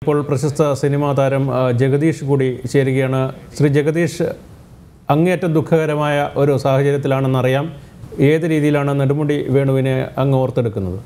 ഇപ്പോൾ പ്രശസ്ത സിനിമാ താരം ജഗദീഷ് കൂടി ചേരുകയാണ്. ശ്രീ ജഗദീഷ്, അങ്ങേയറ്റം ദുഃഖകരമായ ഒരു സാഹചര്യത്തിലാണെന്നറിയാം. ഏത് രീതിയിലാണ് നെടുമുടി വേണുവിനെ അങ്ങ് ഓർത്തെടുക്കുന്നത്?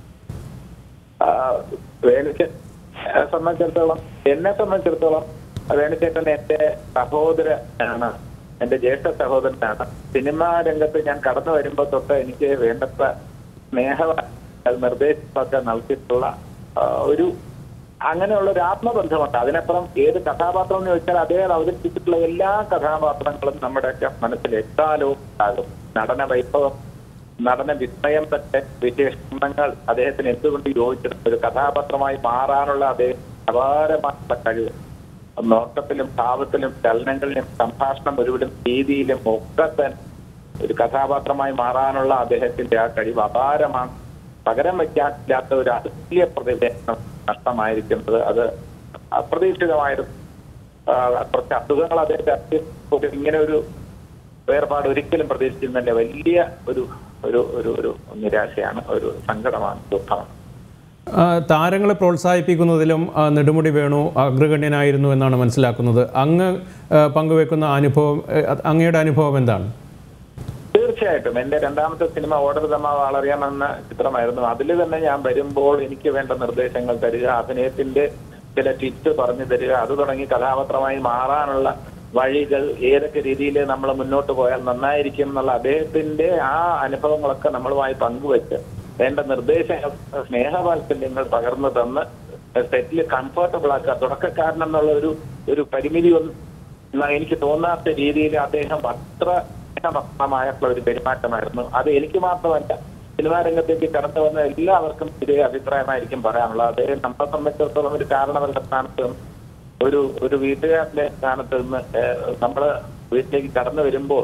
എന്നെ സംബന്ധിച്ചിടത്തോളം വേണുചേട്ടൻ എൻ്റെ സഹോദരനാണ്, എൻ്റെ ജ്യേഷ്ഠ സഹോദരനാണ്. സിനിമാ രംഗത്ത് ഞാൻ കടന്നു വരുമ്പോൾ തൊട്ട് എനിക്ക് വേണ്ടത്ര സ്നേഹ നിർദ്ദേശമൊക്കെ നൽകിയിട്ടുള്ള ഒരു അങ്ങനെയുള്ള ഒരു ആത്മബന്ധമുണ്ട്. അതിനപ്പുറം ഏത് കഥാപാത്രം എന്ന് ചോദിച്ചാൽ അദ്ദേഹം അവതരിപ്പിച്ചിട്ടുള്ള എല്ലാ കഥാപാത്രങ്ങളും നമ്മുടെയൊക്കെ മനസ്സിൽ എക്കാലവും ഉണ്ടാകും. നടന വൈഭവം, നടന വിസ്മയം തന്നെ വിശേഷണങ്ങൾ അദ്ദേഹത്തിന് എന്തുകൊണ്ട് യോജിച്ചിട്ടുണ്ട്. ഒരു കഥാപാത്രമായി മാറാനുള്ള അദ്ദേഹം അപാരമായിട്ടുള്ള കഴിവ്, നോട്ടത്തിലും ഭാവത്തിലും ചലനങ്ങളിലും സംഭാഷണം ഒരുവിടും രീതിയിലും ഒക്കെ തന്നെ ഒരു കഥാപാത്രമായി മാറാനുള്ള അദ്ദേഹത്തിന്റെ ആ കഴിവ് അപാരമാണ്. പകരം വയ്ക്കാനില്ലാത്ത ഒരു അതുല്യ പ്രതിഭ നഷ്ടമായിരിക്കുന്നത് അത് അപ്രതീക്ഷിതമായിരുന്നു. കുറച്ച് അസുഖങ്ങൾ അദ്ദേഹത്തെ ഇങ്ങനെ ഒരു വേർപാട് ഒരിക്കലും പ്രതീക്ഷിച്ചിരുന്നില്ല. വലിയ ഒരു ഒരു ഒരു ഒരു നിരാശയാണ്, ഒരു സങ്കടമാണ്, ദുഃഖമാണ്. താരങ്ങളെ പ്രോത്സാഹിപ്പിക്കുന്നതിലും നെടുമുടി വേണു അഗ്രഗണ്യനായിരുന്നു എന്നാണ് മനസ്സിലാക്കുന്നത്. അങ്ങ് പങ്കുവെക്കുന്ന അനുഭവം, അങ്ങയുടെ അനുഭവം എന്താണ്? തീർച്ചയായിട്ടും എൻ്റെ രണ്ടാമത്തെ സിനിമ ഓർഡർ തമ്മ വളറിയാമെന്ന ചിത്രമായിരുന്നു. അതിൽ തന്നെ ഞാൻ വരുമ്പോൾ എനിക്ക് വേണ്ട നിർദ്ദേശങ്ങൾ തരിക, അഭിനയത്തിന്റെ ചില ടിപ്സ് പറഞ്ഞു തരിക, അത് തുടങ്ങി കഥാപാത്രമായി മാറാനുള്ള വഴികൾ ഏതൊക്കെ രീതിയിൽ നമ്മൾ മുന്നോട്ട് പോയാൽ നന്നായിരിക്കും എന്നുള്ള അദ്ദേഹത്തിന്റെ ആ അനുഭവങ്ങളൊക്കെ നമ്മളുമായി പങ്കുവെച്ച് വേണ്ട നിർദ്ദേശങ്ങൾ, സ്നേഹവാത്സല്യങ്ങൾ പകർന്നു തന്ന് സെറ്റിൽ കംഫർട്ടബിൾ ആക്കുക. തുടക്കക്കാരനെന്നുള്ള ഒരു പരിമിതി ഒന്നും എനിക്ക് തോന്നാത്ത രീതിയിൽ അദ്ദേഹം അത്ര സ്നേഹഭക്തമായിട്ടുള്ള ഒരു പെരുമാറ്റമായിരുന്നു. അത് എനിക്ക് മാത്രമല്ല, സിനിമാ രംഗത്തേക്ക് കടന്നു വന്ന എല്ലാവർക്കും ഇതേ അഭിപ്രായമായിരിക്കും പറയാനുള്ളത്. അദ്ദേഹം നമ്മളെ സംബന്ധിച്ചിടത്തോളം ഒരു കാരണവരുടെ സ്ഥാനത്ത് ഒരു വീട്ടുകാരന്റെ സ്ഥാനത്ത് നിന്ന് നമ്മൾ വീട്ടിലേക്ക് കടന്നു വരുമ്പോൾ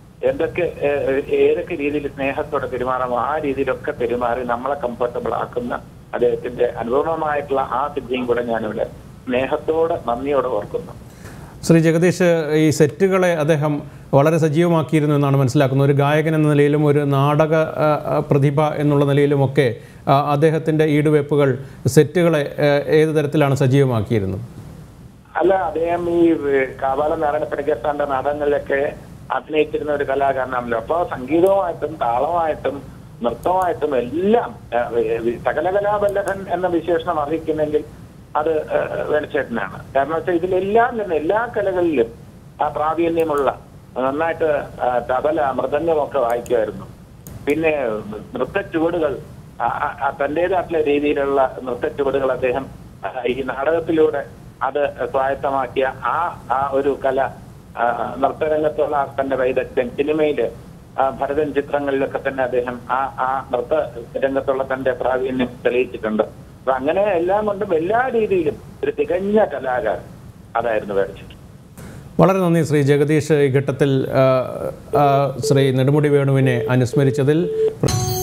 ഏതൊക്കെ രീതിയിൽ സ്നേഹത്തോടെ പെരുമാറാമോ ആ രീതിയിലൊക്കെ പെരുമാറി നമ്മളെ കംഫർട്ടബിൾ ആക്കുന്ന അദ്ദേഹത്തിന്റെ അനുഭവമായിട്ടുള്ള ആ സിദ്ധിയും കൂടെ ഞാനിവിടെ സ്നേഹത്തോടെ നന്ദിയോടെ ഓർക്കുന്നു. ശ്രീ ജഗദീഷ്, ഈ സെറ്റുകളെ അദ്ദേഹം വളരെ സജീവമാക്കിയിരുന്നു എന്നാണ് മനസ്സിലാക്കുന്നത്. ഒരു ഗായകൻ എന്ന നിലയിലും ഒരു നാടക പ്രതിഭ എന്നുള്ള നിലയിലുമൊക്കെ അദ്ദേഹത്തിൻ്റെ ഈടുവയ്പ്പുകൾ സെറ്റുകളെ ഏത് തരത്തിലാണ് സജീവമാക്കിയിരുന്നത്? അല്ല, അദ്ദേഹം ഈ കാവാല നാരായണപ്പണിക്കർത്താന്റെ നാടകങ്ങളിലൊക്കെ അഭിനയിച്ചിരുന്ന ഒരു കലാകാരനാണല്ലോ. അപ്പോൾ സംഗീതവുമായിട്ടും താളമായിട്ടും നൃത്തമായിട്ടും എല്ലാം സകലകലാവല്ലഭൻ എന്ന വിശേഷണം അർഹിക്കുന്നെങ്കിൽ അത് വേണുചേട്ടനാണ്. കാരണം വെച്ചാൽ ഇതിലെല്ലാം തന്നെ എല്ലാ കലകളിലും ആ പ്രാവീണ്യമുള്ള നന്നായിട്ട് തബല മൃദംഗമൊക്കെ വായിക്കുമായിരുന്നു. പിന്നെ നൃത്ത ചുവടുകൾ, തന്റേതായിട്ടുള്ള രീതിയിലുള്ള നൃത്ത ചുവടുകൾ അദ്ദേഹം ഈ നാടകത്തിലൂടെ അത് സ്വായത്തമാക്കിയ ആ ഒരു കല നൃത്തരംഗത്തുള്ള തന്റെ വൈദഗ്ധ്യം, സിനിമയില് ഭരതൻ ചിത്രങ്ങളിലൊക്കെ തന്നെ അദ്ദേഹം ആ നൃത്ത രംഗത്തുള്ള തന്റെ പ്രാവീണ്യം തെളിയിച്ചിട്ടുണ്ട്. അപ്പൊ അങ്ങനെ എല്ലാം കൊണ്ടും എല്ലാ രീതിയിലും ഒരു തികഞ്ഞ കലാകാരൻ അതായിരുന്നു വേണുചേട്ടൻ. വളരെ നന്ദി ശ്രീ ജഗദീഷ്, ഈ ഘട്ടത്തിൽ ശ്രീ നെടുമുടി വേണുവിനെ അനുസ്മരിച്ചതിൽ.